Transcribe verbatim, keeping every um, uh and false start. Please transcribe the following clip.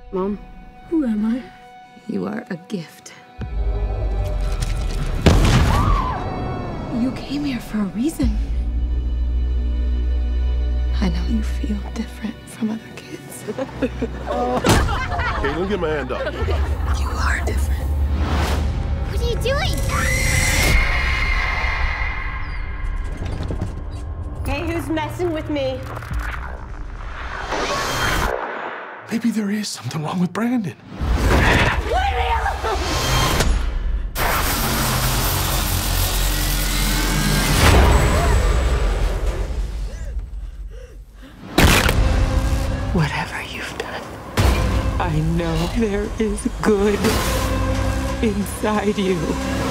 Mom, who am I? You are a gift. You came here for a reason. I know you feel different from other kids. Caitlin, get my hand up. You are different. What are you doing? Hey, who's messing with me? Maybe there is something wrong with Brandon. Leave me alone! Whatever you've done, I know there is good inside you.